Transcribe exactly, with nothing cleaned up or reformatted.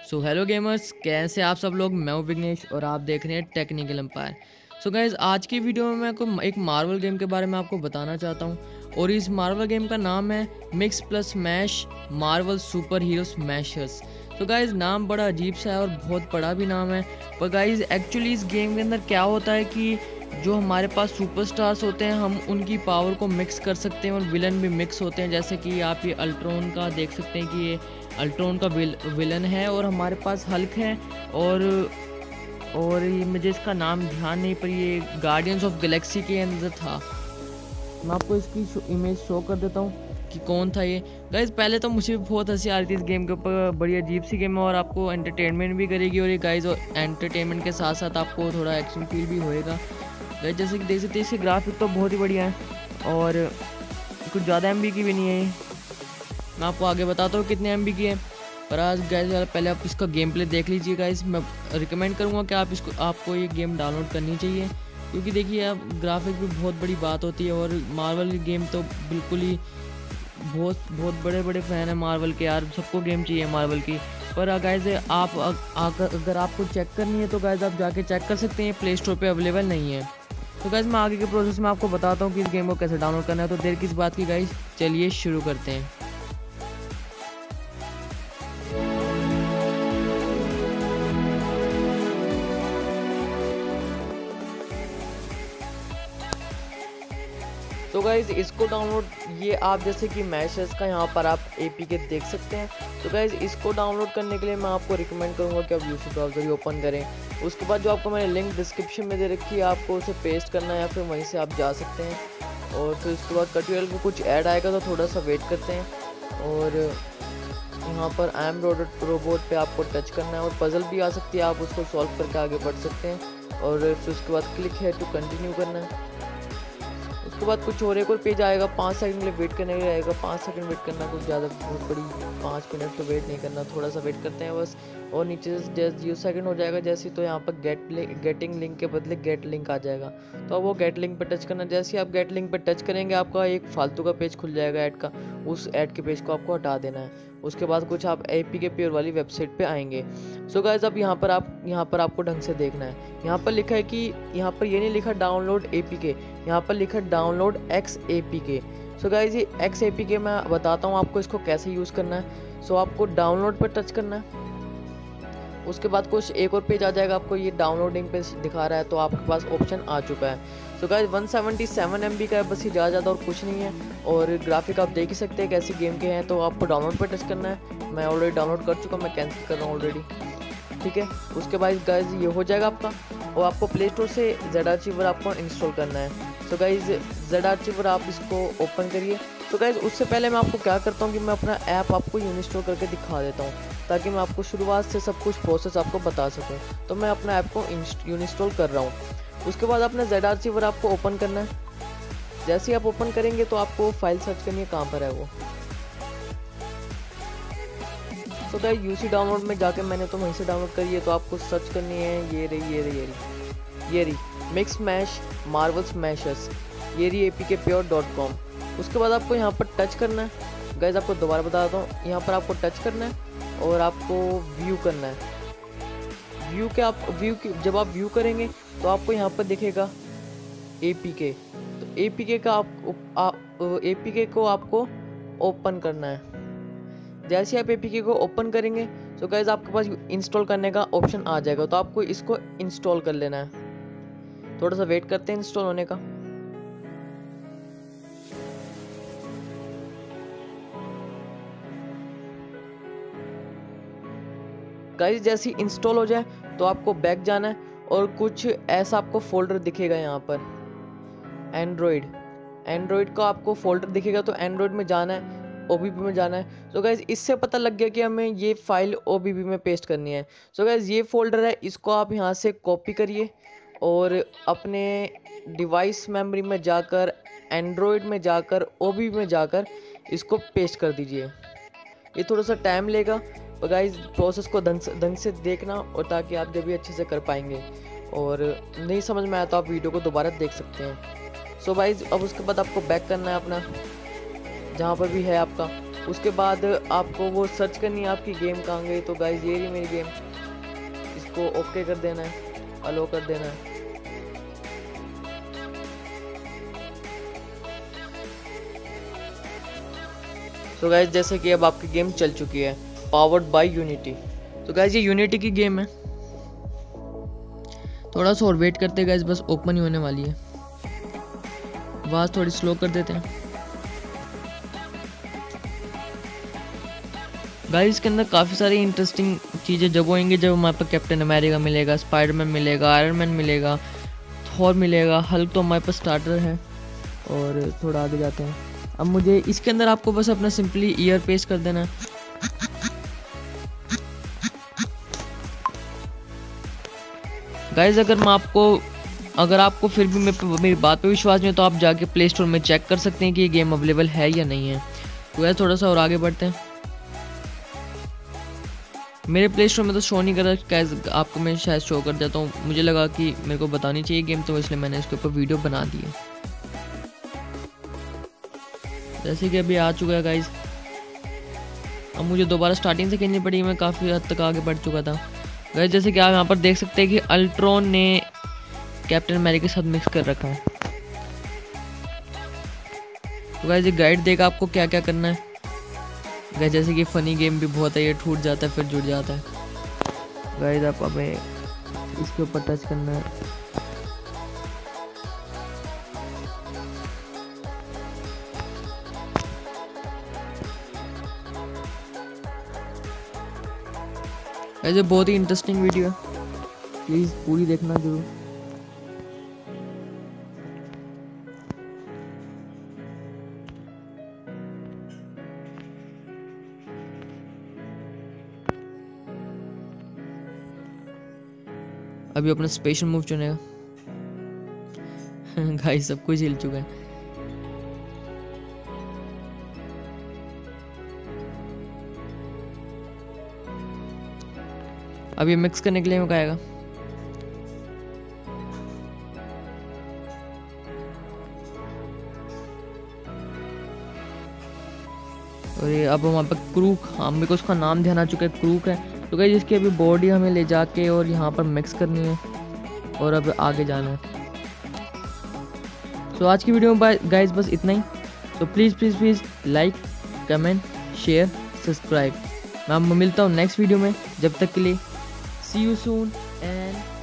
So hello gamers, कैसे आप सब लोग। मैं हूं विघ्नेश और आप देख रहे हैं टेक्निकल एम्पायर। सो गाइज, आज की वीडियो में मैं आपको एक मार्वल गेम के बारे में आपको बताना चाहता हूं और इस मार्वल गेम का नाम है mix plus smash marvel super hero smashers. तो गाइज, नाम बड़ा अजीब सा है और बहुत बड़ा भी नाम है। पर गाइज, एक्चुअली इस गेम के अंदर क्या होता है कि जो हमारे पास सुपरस्टार्स होते हैं हम उनकी पावर को मिक्स कर सकते हैं और विलन भी मिक्स होते हैं। जैसे कि आप ये अल्ट्रॉन का देख सकते हैं कि ये अल्ट्रॉन का विल, विलन है और हमारे पास हल्क है और और ये मुझे इसका नाम ध्यान नहीं, पर ये गार्डियंस ऑफ गैलेक्सी के अंदर था। मैं आपको इसकी शो, इमेज शो कर देता हूँ कि कौन था ये। गाइज, पहले तो मुझे भी बहुत हंसी आ रही थी इस गेम के ऊपर। बड़ी अजीब सी गेम है और आपको एंटरटेनमेंट भी करेगी और ये गाइज एंटरटेनमेंट के साथ साथ आपको थोड़ा एक्शन फील भी होएगा। गाइज, जैसे कि देख सकते हैं इसके ग्राफिक तो बहुत ही बढ़िया है और कुछ ज़्यादा एम बी की भी नहीं है। मैं आपको आगे बताता हूँ कितने एम बी की है। पर आज गाइस पहले आप इसका गेम प्ले देख लीजिए। गाइस, मैं रिकमेंड करूँगा कि आप इसको आपको ये गेम डाउनलोड करनी चाहिए, क्योंकि देखिए आप ग्राफिक भी बहुत बड़ी बात होती है और मार्वल गेम तो बिल्कुल ही बहुत बहुत बड़े बड़े फ़ैन हैं मार्वल के यार। सबको गेम चाहिए मार्वल की। पर गाइस, आप अगर आपको चेक करनी है तो गाइस आप जाके चेक कर सकते हैं, प्ले स्टोर पर अवेलेबल नहीं है। तो गाइस, मैं आगे के प्रोसेस में आपको बताता हूँ कि इस गेम को कैसे डाउनलोड करना है। तो देर किस बात की गाइस, चलिए शुरू करते हैं। तो गाइज़, इसको डाउनलोड ये आप जैसे कि मैशेस का यहाँ पर आप एपीके देख सकते हैं। तो गाइज़, इसको डाउनलोड करने के लिए मैं आपको रिकमेंड करूँगा कि आप यूसी ब्राउज़र ही ओपन करें। उसके बाद जो आपको मैंने लिंक डिस्क्रिप्शन में दे रखी है, आपको उसे पेस्ट करना है या फिर वहीं से आप जा सकते हैं। और फिर उसके बाद ट्यूटोरियल में कुछ ऐड आएगा तो थोड़ा सा वेट करते हैं। और यहाँ पर आई एम रोबोट पे आपको टच करना है और पजल भी आ सकती है, आप उसको सॉल्व करके आगे बढ़ सकते हैं। और फिर उसके बाद क्लिक है टू कंटिन्यू करना है। उसके बाद कुछ और एक और पेज आएगा, पाँच सेकंड के लिए वेट करने के लिए आएगा। पाँच सेकंड वेट करना, कुछ ज़्यादा बहुत बड़ी पाँच मिनट तो वेट नहीं करना, थोड़ा सा वेट करते हैं बस। और नीचे से जैसे जीरो सेकंड हो जाएगा जैसे, तो यहाँ पर गेट गेटिंग लिंक के बदले गेट लिंक आ जाएगा। तो अब वो गेट लिंक पर टच करना। जैसे ही आप गेट लिंक पर टच करेंगे आपका एक फालतू का पेज खुल जाएगा ऐड का। उस ऐड के पेज को आपको हटा देना है। उसके बाद कुछ आप एपी के प्योर वाली वेबसाइट पे आएंगे। सो गाइस, अब यहाँ पर आप यहाँ पर आपको ढंग से देखना है। यहाँ पर लिखा है कि यहाँ पर ये नहीं लिखा डाउनलोड एपीके, यहाँ पर लिखा download X APK. So guys, ये एक्स एपीके मैं बताता हूँ आपको इसको कैसे यूज़ करना है। सो आपको डाउनलोड पर टच करना है। उसके बाद कुछ एक और पेज आ जाएगा, आपको ये डाउनलोडिंग पे दिखा रहा है तो आपके पास ऑप्शन आ चुका है। So guys, one seventy seven M B का है, बस ये ज़्यादा ज़्यादा और कुछ नहीं है। और ग्राफिक आप देख ही सकते हैं कैसी गेम के हैं। तो आपको डाउनलोड पर टच करना है। मैं ऑलरेडी डाउनलोड कर चुका, मैं कैंसिल कर रहा हूँ ऑलरेडी, ठीक है। उसके बाद गाइस ये हो जाएगा आपका और आपको प्ले स्टोर से जेड आर्चिवर आपको इंस्टॉल करना है। सो गाइस, जेड आर्चिवर आप इसको ओपन करिए। तो गाइस, उससे पहले मैं आपको क्या करता हूँ कि मैं अपना ऐप आपको इंस्टॉल करके दिखा देता हूँ, ताकि मैं आपको शुरुआत से सब कुछ प्रोसेस आपको बता सकूँ। तो मैं अपना ऐप को इंस्टॉल कर रहा हूँ। उसके बाद अपना जेड आर्चिवर आपको ओपन करना है। जैसे ही आप ओपन करेंगे तो आपको फाइल सर्च करनी है, कहाँ पर है वो। तो गाइस, यूसी डाउनलोड में जाके मैंने तो वहीं से डाउनलोड करी है, तो आपको सर्च करनी है। ये रही ये रही ये रही ये रही मिक्स स्मैश मार्वल स्मैशर्स, ये रही एपीके प्योर डॉट कॉम। उसके बाद आपको यहाँ पर टच करना है। गाइस, आपको दोबारा बता देता हूँ, यहाँ पर आपको टच करना है और आपको व्यू करना है। व्यू के आप व्यू की जब आप व्यू करेंगे तो आपको यहाँ पर दिखेगा एपीके। तो एपीके का आप एपीके को आपको ओपन करना है। जैसे आप एपीके को ओपन करेंगे तो गाइस आपके पास इंस्टॉल करने का ऑप्शन आ जाएगा। तो आपको इसको इंस्टॉल कर लेना है। थोड़ा सा वेट करते हैं इंस्टॉल होने का। गाइस, जैसे ही इंस्टॉल हो जाए तो आपको बैक जाना है और कुछ ऐसा आपको फोल्डर दिखेगा यहाँ पर, एंड्रॉइड एंड्रॉइड का आपको फोल्डर दिखेगा। तो एंड्रॉइड में जाना है, ओबीबी में जाना है। तो गाइस, इससे पता लग गया कि हमें ये फाइल ओबीबी में पेस्ट करनी है। सो गाइस, ये फोल्डर है, इसको आप यहाँ से कॉपी करिए और अपने डिवाइस मेमोरी में जाकर एंड्रॉइड में जाकर ओबीबी में जाकर इसको पेस्ट कर दीजिए। ये थोड़ा सा टाइम लेगा, पर गाइस प्रोसेस को ढंग से ढंग से देखना, और ताकि आप जब भी अच्छे से कर पाएंगे। और नहीं समझ में आया तो आप वीडियो को दोबारा देख सकते हैं। सो गाइस, अब उसके बाद आपको बैक करना है अपना जहाँ पर भी है आपका। उसके बाद आपको वो सर्च करनी है आपकी गेम कहाँ गई। तो गाइज ये रही मेरी गेम, इसको ओके कर देना है, अलो कर देना है। तो गाइज जैसे कि अब आपकी गेम चल चुकी है, पावर्ड बाय यूनिटी। तो गाइज ये यूनिटी की गेम है, थोड़ा सा और वेट करते हैं गाइज, बस ओपन ही होने वाली है। आवाज थोड़ी स्लो कर देते हैं गाइस। इसके अंदर काफ़ी सारी इंटरेस्टिंग चीज़ें जब होंगी, जब हमारे पास कैप्टन अमेरिका मिलेगा, स्पाइडरमैन मिलेगा, आयरन मैन मिलेगा, थॉर मिलेगा, हल्क तो हमारे पास स्टार्टर है। और थोड़ा आगे जाते हैं। अब मुझे इसके अंदर आपको बस अपना सिंपली ईयर पेस्ट कर देना है। गाइस अगर मैं आपको अगर आपको फिर भी मेरी बात पे विश्वास नहीं है तो आप जाके प्ले स्टोर में चेक कर सकते हैं कि ये गेम अवेलेबल है या नहीं है। तो यार थोड़ा सा और आगे बढ़ते हैं। मेरे प्ले स्टोर में तो शो नहीं कर रहा, कैसे आपको मैं शायद शो कर देता हूँ। मुझे लगा कि मेरे को बतानी चाहिए गेम, तो इसलिए मैंने इसके ऊपर वीडियो बना दी है। जैसे कि अभी आ चुका है गाइज। अब मुझे दोबारा स्टार्टिंग से खेलनी पड़ी, मैं काफ़ी हद तक आगे बढ़ चुका था गाइज। जैसे कि आप यहाँ पर देख सकते हैं कि अल्ट्रॉन ने कैप्टन अमेरिका के साथ मिक्स कर रखा है। तो गाइज ये गाइड देगा आपको क्या क्या करना है। गाइज जैसे कि फनी गेम भी बहुत है, ये टूट जाता है फिर जुड़ जाता है। गाइज आप हमें इसके ऊपर टच करना है। गाइज ये बहुत ही इंटरेस्टिंग वीडियो है, प्लीज पूरी देखना जरूर। अभी अपना स्पेशल मूव चुनेगा। गाइस सब कुछ हिल चुका है। अब ये मिक्स करने के लिए मैं आएगा। और ये अब वहाँ पर क्रूक, हाँ मेरे को उसका नाम ध्यान आ चुका है, क्रूक है। तो गाइस इसकी अभी बॉडी हमें ले जाके और यहाँ पर मिक्स करनी है और अब आगे जाना है। तो आज की वीडियो में गाइस बस इतना ही। तो please please please like, comment, share, subscribe. मैं मिलता हूँ नेक्स्ट वीडियो में, जब तक के लिए सी यू सून एंड